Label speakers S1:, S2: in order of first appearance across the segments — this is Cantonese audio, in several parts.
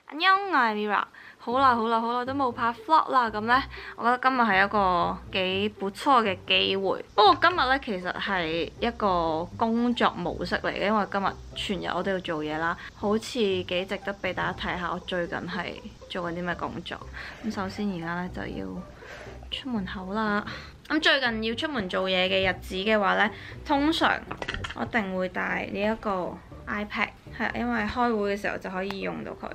S1: Annyeong，我係 Mira。好耐都冇拍 vlog 啦，咁呢，我覺得今日係一個幾不錯嘅機會。不過今日呢，其實係一個工作模式嚟嘅，因為今日全日我都要做嘢啦，好似幾值得俾大家睇下我最近係做緊啲咩工作。咁首先而家呢，就要出門口啦。咁最近要出門做嘢嘅日子嘅話呢，通常我一定會帶呢一個 iPad， 係因為開會嘅時候就可以用到佢。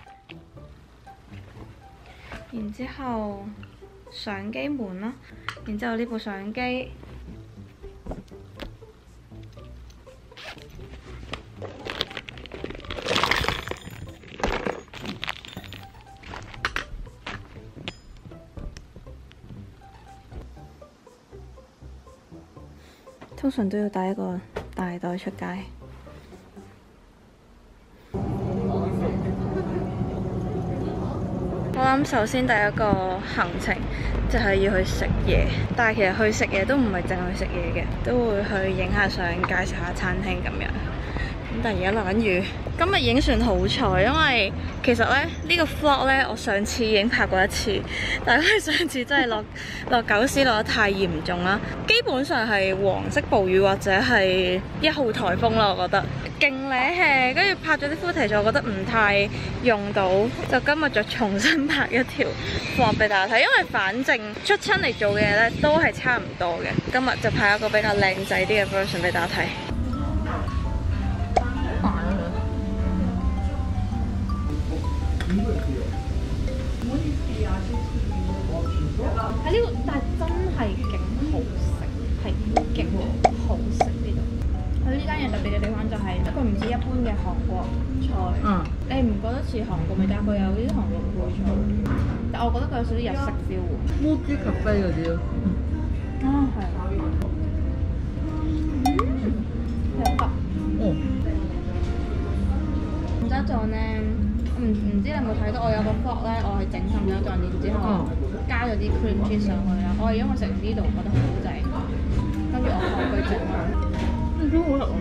S1: 然之後相機門啦，然之後呢部相機通常都要帶一個大袋出街。我諗首先第一個行程就係要去食嘢，但係其實去食嘢都唔係淨係去食嘢嘅，都會去影下相、介紹下餐廳咁樣。咁但係而家落緊雨，今日已經算好彩，因為其實咧呢個 vlog 咧我上次已經拍過一次，但係因為上次真係落狗屎落得太嚴重啦，基本上係黃色暴雨或者係1號颱風啦，我覺得勁瀨氣，跟住拍咗啲 footage，我覺得唔太用到，就今日再重新拍一條 vlog 俾大家睇，因為反正出親嚟做嘅嘢咧都係差唔多嘅，今日就拍一個比較靚仔啲嘅 version 俾大家睇。喺呢度，但係真係勁好食，係勁好食呢度。佢呢間嘢特別嘅地方就係佢唔似一般嘅韓國菜，你唔覺得似韓國味，但係佢有啲韓國配菜，但我覺得佢有少少日式 feel 喎。
S2: 摩豬咖啡嗰啲咯。
S1: 啊，係啊。有得。然之後呢，唔知你有冇睇到我有個 vlog 咧，我係整冧咗一陣，然之後加咗啲 cream cheese 上去啦。我係因為食完呢度覺得好正，跟住我學佢整啦。
S2: 都好食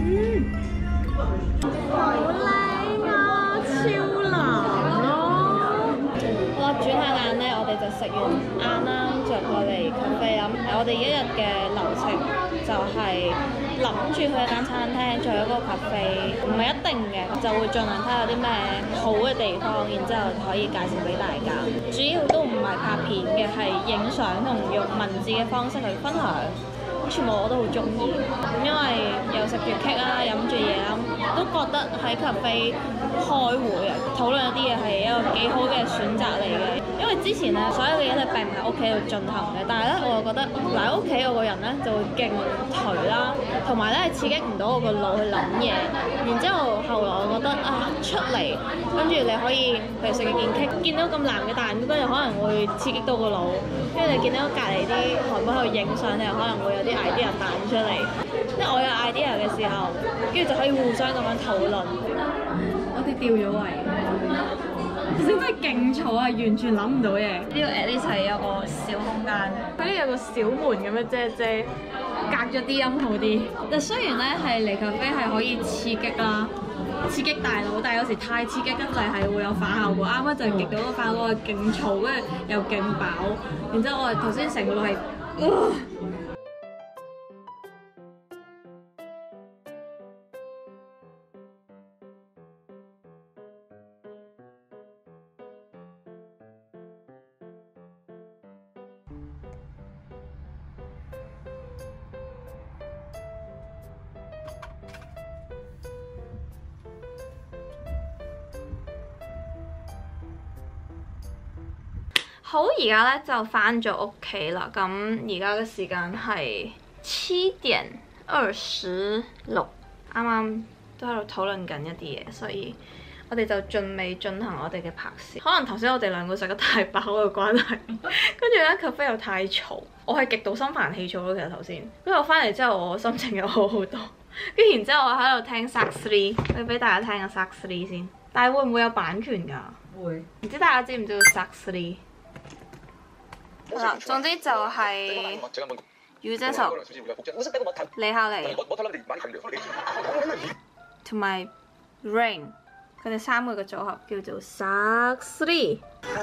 S2: 啊！
S1: 好靚啊，超藍咯！好啦，轉下眼呢，我哋就食完晏啦，就過嚟 cafe 啦。我哋一日嘅流程就係諗住去一間餐廳，再去嗰個 cafe，唔係一定嘅，就會盡量睇下有啲咩好嘅地方，然之後可以介紹俾大家。主要都唔係拍片嘅，係影相同用文字嘅方式去分享。全部我都好中意，因為又食住 cake 啦，飲住嘢啦，都覺得喺 cafe 開會啊，討論一啲嘢係一個幾好嘅選擇嚟嘅。因為之前咧，所有嘅嘢都並唔喺屋企度進行嘅，但係咧，我又覺得喺屋企我個人咧就會勁頹啦，同埋咧係刺激唔到我個腦去諗嘢。然之後後來我覺得啊，出嚟跟住你可以譬如食件 cake，見到咁藍嘅蛋糕，跟住可能會刺激到個腦，跟住你見到隔離啲韓國喺度影相，你又可能會有啲idea 彈出嚟，即係我有 idea 嘅時候，跟住就可以互相咁樣討論。我哋掉咗位，頭先真係勁嘈啊，完全諗唔到嘢。呢個 at least 係有個小空間，佢呢有個小門咁樣遮，隔咗啲音好啲。但雖然咧係嚟咖啡係可以刺激啦，刺激大腦，但係有時太刺激得滯係會有反效果。啱啱就係極到個反效果係勁嘈，跟住又勁飽，然之後我頭先成個腦係。好，而家咧就返咗屋企啦。咁而家嘅時間係7:26，啱啱都喺度討論緊一啲嘢，所以我哋就盡未進行我哋嘅拍攝。可能頭先我哋兩個食得太飽嘅關係，跟住咧 cafe 又太嘈，我係極度心煩氣躁咯。其實頭先，跟住我返嚟之後，我心情又好好多。跟住然之後我喺度聽 SAK3，我要俾大家聽下 SAK3 先。但係會唔會有版權㗎？會。唔知大家知唔知道 SAK3？係啦，總之就係유재석、李孝利同埋 Rain， 佢哋3個嘅組合叫做 SAK3。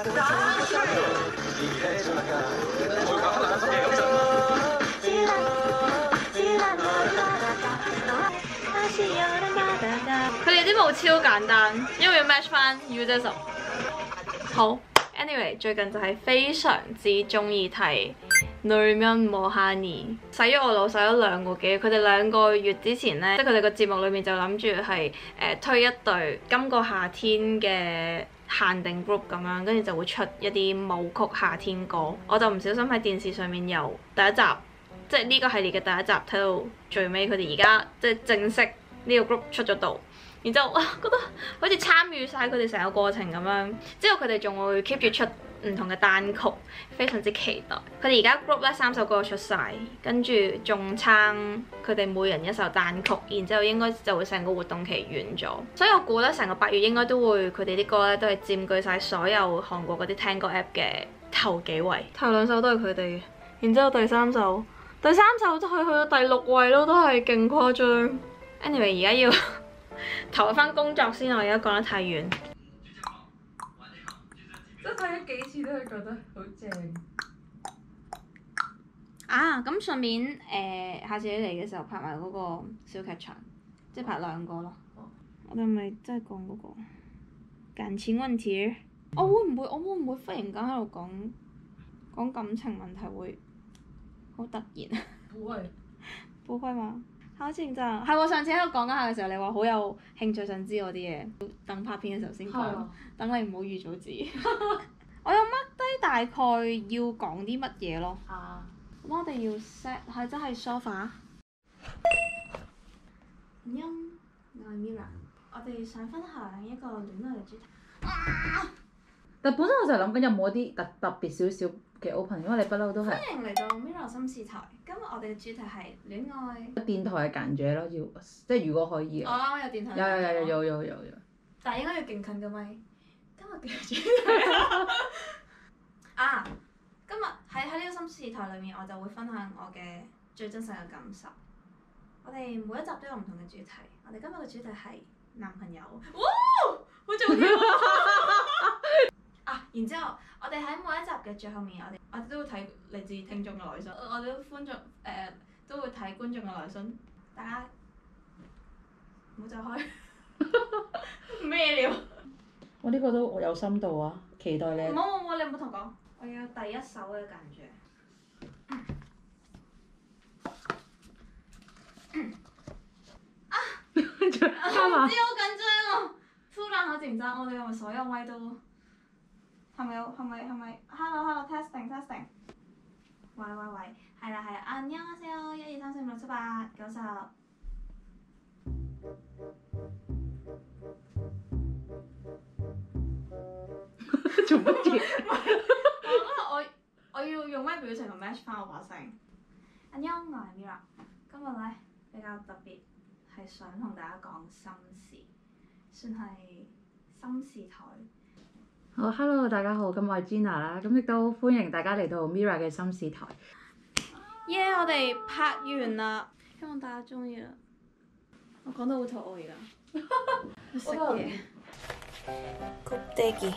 S1: 佢哋啲舞超簡單，因為要 match 翻 user 手。好 ，anyway 最近就係非常之中意睇女人磨下你，洗咗我腦洗咗2個幾，佢哋2個月之前呢，即係佢哋個節目裏面就諗住係推一隊今個夏天嘅限定 group 咁樣，跟住就會出一啲舞曲夏天歌。我就唔小心喺電視上面由第一集，即係呢個系列嘅第一集睇到最尾，佢哋而家即係正式呢個 group 出咗道。然之後哇，覺得好似參與晒佢哋成個過程咁樣。之後佢哋仲會 keep 住出唔同嘅單曲，非常之期待。佢哋而家 group 咧3首歌出晒，跟住仲撐佢哋每人1首單曲，然之後應該就會成個活動期完咗。所以我估咧成個8月應該都會佢哋啲歌咧都係佔據晒所有韓國嗰啲聽歌 app 嘅頭幾位。頭2首都係佢哋嘅，然之後第3首都可以去到第6位咯，都係勁誇張。Anyway 而家要投入翻工作先，我而家講得太遠。
S2: 即係睇咗幾次都係覺得好正。
S1: 啊，咁順便下次你嚟嘅時候拍埋嗰個小劇場，即係拍2個咯。我哋係咪真係講嗰個感情問題？我會唔會忽然間喺度講感情問題會好突然？
S2: 不會。
S1: 不會嗎？好正常，係我上次喺度講緊下嘅時候，你話好有興趣想知我啲嘢，等拍片嘅時候先講，等你唔好預早知。我有 mark 低大概要講啲乜嘢咯。咁我哋要 set 係真係 sofa。我係 Mira， 我哋想分享一個戀愛嘅主題。
S2: 但本身我就係諗緊有冇一啲特別少少嘅 open， 因為你不嬲都係。
S1: 歡迎嚟到 Mira 心事台，今日我哋嘅主題係戀愛。
S2: 電台嘅間者咯，要即係如果可以。
S1: 我啱啱有電台。
S2: 有。
S1: 但係應該要勁近嘅咪。今日嘅主題啊！今日喺呢個心事台裏面，我就會分享我嘅最真實嘅感受。我哋每一集都有唔同嘅主題。我哋今日嘅主題係男朋友。哇！好重要啊！然之後，我哋喺每一集嘅最後面，我哋都會睇嚟自聽眾嘅來信。我哋都會睇觀眾嘅來信。大家唔好走開。咩料？
S2: 我呢個都有深度啊！期待你。
S1: 冇，你唔好同我講。我要第1首嘅感覺。我唔知好緊張啊！突然好緊張，我哋係咪所有咪都係咪 ？Hello testing。喂，係啦，안녕하세요 1, 2, 3, 4, 5, 6, 7, 8, 9, 10。
S2: 做乜嘢？
S1: 我要用咩表情去 match 翻我把聲？안녕，我係 Mira。今日咧比較特別，係想同大家講心事，算係心事台。
S2: 好 ，Hello， 大家好，咁我係 Gina 啦，咁亦都歡迎大家嚟到 Mira 嘅心事台。
S1: 耶！我哋拍完啦，希望大家中意啦。我講得好肚餓而家，去食嘢。곱빼기。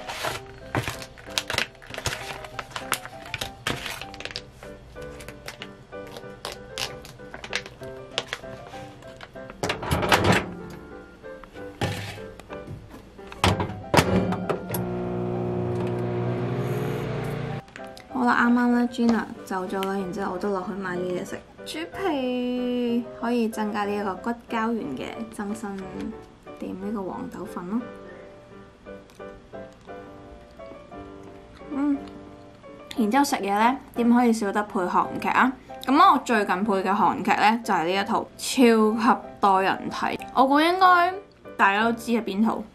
S1: 好啦，啱啱咧 Gina 走咗啦，然之後我都落去買啲嘢食。豬皮可以增加呢一個骨膠原嘅增生，點呢個黃豆粉咯。然之後食嘢咧，點可以少得配韓劇啊？咁我最近配嘅韓劇咧就係呢一套超級多人睇，我估應該大家都知係邊套。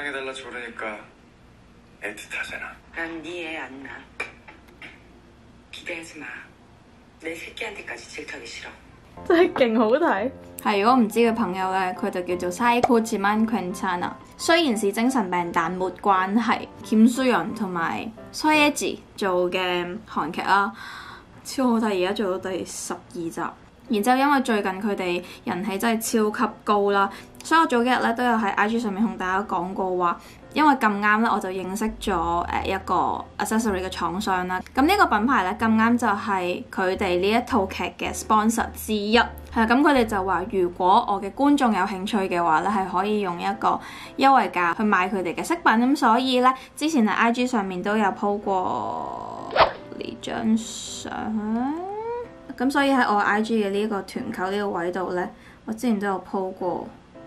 S1: 真係勁好睇。係，如果唔知嘅朋友咧，佢就叫做 Psycho지만 괜찮아。雖然是精神病，但沒關係。김수현同埋崔예지做嘅韓劇啦，超好睇，而家做到第12集。 然之後因為最近佢哋人氣真係超級高啦，所以我早幾日咧都有喺 IG 上面同大家講過話，因為咁啱咧我就認識咗一個 accessory 嘅廠商啦。咁呢個品牌咧咁啱就係佢哋呢一套劇嘅 sponsor 之一。係咁佢哋就話如果我嘅觀眾有興趣嘅話咧，係可以用一個優惠價去買佢哋嘅飾品。咁所以咧之前喺 IG 上面都有 po 過呢張相。咁所以喺我 IG 嘅呢個團購呢個位度呢，我之前都有 po 過，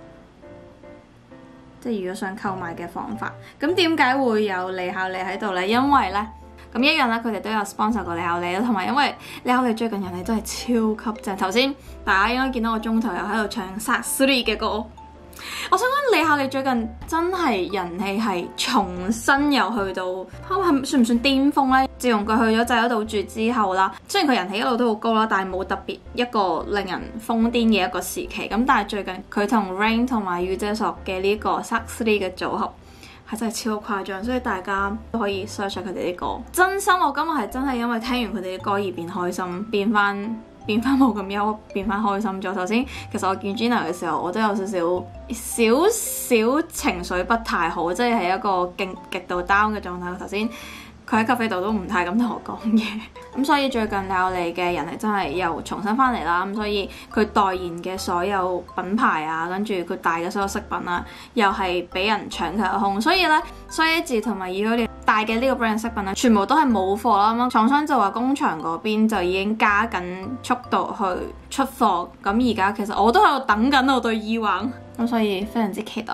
S1: 即係如果想購買嘅方法。咁點解會有利孝利喺度呢？因為呢，咁一樣啦，佢哋都有 sponsor 過利孝利啦，同埋因為利孝利最近人氣真係超級正。頭先大家應該見到我中途又喺度唱 SAT3 嘅歌。我想講利孝利最近真係人氣係重新又去到，係算唔算巔峰呢？自從佢去咗濟州島住之後啦，雖然佢人氣一路都好高啦，但係冇特別一個令人瘋癲嘅一個時期。咁但係最近佢同 Rain 同埋御姐索嘅呢個 SAT3 嘅組合係真係超誇張，所以大家都可以 search 下佢哋啲歌。真心我今日係真係因為聽完佢哋啲歌而變開心，變翻冇咁憂，變翻開心咗。頭先其實我見 Gina 嘅時候，我都有少少情緒不太好，即係一個極度 down 嘅狀態。頭先佢喺咖啡度都唔太敢同我講嘢，咁所以最近利孝利嘅人係真係又重新翻嚟啦。咁所以佢代言嘅所有品牌啊，跟住佢帶嘅所有飾品啊，又係俾人搶購一空。所以咧，衰字同埋以佢哋帶嘅呢個 brand 飾品咧，全部都係冇貨啦。咁廠商就話工場嗰邊就已經加緊速度去出貨。咁而家其實我都喺度等緊我對耳環，咁所以非常之期待。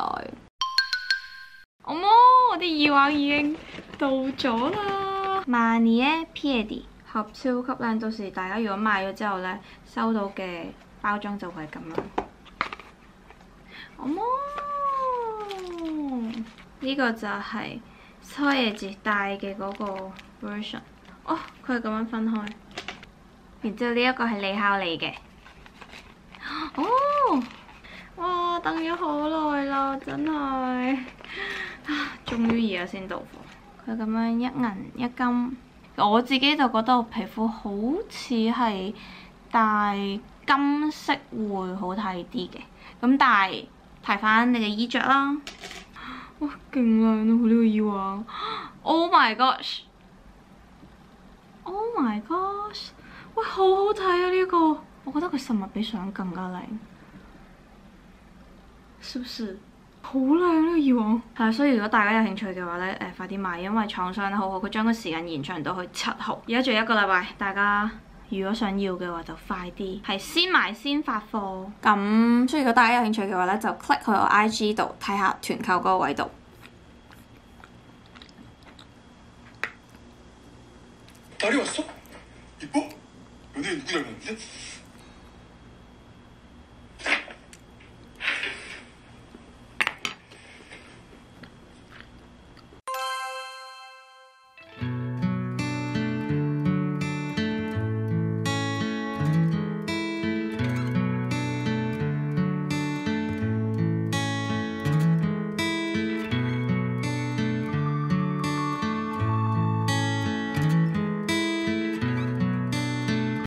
S1: 我啲耳環已經到咗啦。Manie Piedi 盒超級靚，到時大家如果買咗之後呢，收到嘅包裝就會係咁樣。呢個就係初夜節戴嘅嗰個 version。哦，佢係咁樣分開。然之後呢一個係利孝利嘅。哦，哇，等咗好耐啦，真係。終於而家先到貨，佢咁樣一銀一金，我自己就覺得我皮膚好似係戴金色會好睇啲嘅，咁但係睇翻你嘅衣着啦。哇，勁靚啊！佢呢個耳環 ，Oh my gosh！Oh my gosh！ 喂，好好睇啊呢個，我覺得佢實物比相更加靚，是不是？好靚呢個耳環，係啊！所以如果大家有興趣嘅話咧，快啲買，因為廠商好好，佢將個時間延長到去7號，而家仲有1個禮拜，大家如果想要嘅話就快啲，係先買先發貨。咁所以如果大家有興趣嘅話咧，就 click 去我 IG 度睇下團購嗰個位度。
S3: 딸이 왔어? 이뻐? 연예인 누구 닮았는데?